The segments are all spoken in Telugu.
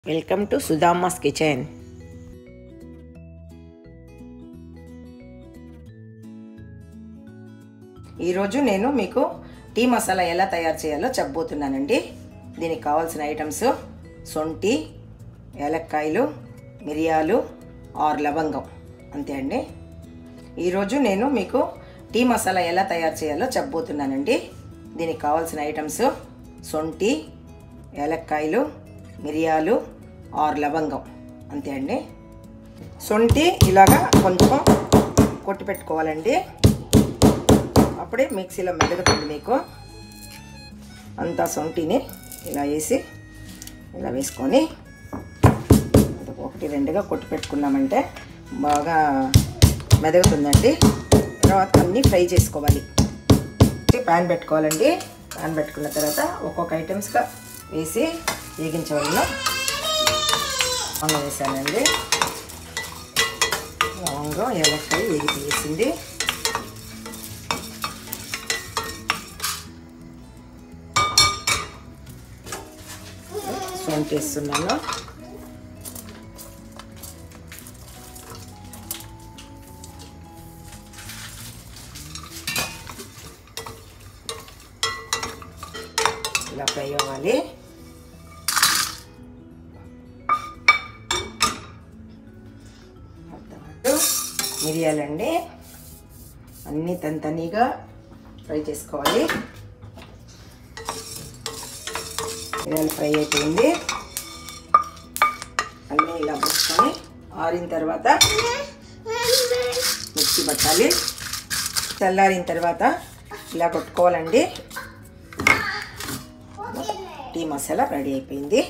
Welcome to సుధామాస్ kitchen. ఈరోజు నేను మీకు టీ మసాలా ఎలా తయారు చేయాలో చెప్పబోతున్నానండి. దీనికి కావాల్సిన ఐటమ్స్ సొంటి, ఏలక్కాయలు, మిరియాలు, 6 లవంగం, అంతే అండి. ఈరోజు నేను మీకు టీ మసాలా ఎలా తయారు చేయాలో చెప్పబోతున్నానండి. దీనికి కావాల్సిన ఐటమ్స్ సొంటి, ఏలక్కాయలు, మిరియాలు, 6 లవంగం, అంతే అండి. సొంటి ఇలాగా కొంచెం కొట్టి పెట్టుకోవాలండి, అప్పుడే మిక్సీలో మెదడుతుంది మీకు. అంతా సొంటిని ఇలా వేసి ఇలా వేసుకొని ఒకటి రెండుగా కొట్టి పెట్టుకున్నామంటే బాగా మెదగుతుందండి. తర్వాత అన్నీ ఫ్రై చేసుకోవాలి. ప్యాన్ పెట్టుకోవాలండి. ప్యాన్ పెట్టుకున్న తర్వాత ఒక్కొక్క ఐటమ్స్గా వేసి వేగించవలను. లవంగం వేసానండి. లవంగం, ఏలక్కాయ వేసింది. సొంటి వేస్తున్నాను. ఇలా ఫ్రై అవ్వాలి. మిరియాలండి, అన్నీ తనిగా ఫ్రై చేసుకోవాలి. మిరియాలు ఫ్రై అయిపోయింది. అన్నీ ఇలా పోసుకొని ఆరిన తర్వాత మిక్సీ పట్టాలి. చల్లారిన తర్వాత ఇలా కొట్టుకోవాలండి. టీ మసాలా రెడీ అయిపోయింది.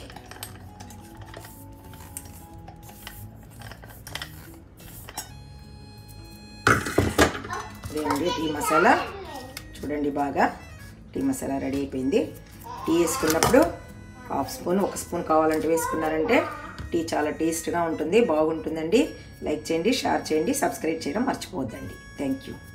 ఇదేండి టీ మసాలా. చూడండి, బాగా టీ మసాలా రెడీ అయిపోయింది. టీ వేసుకున్నప్పుడు 1/2 స్పూన్, 1 స్పూన్ కావాలంటే వేసుకున్నారంటే టీ చాలా టేస్ట్గా ఉంటుంది, బాగుంటుందండి. లైక్ చేయండి, షేర్ చేయండి, సబ్స్క్రైబ్ చేయడం మర్చిపోవద్దండి. Thank you.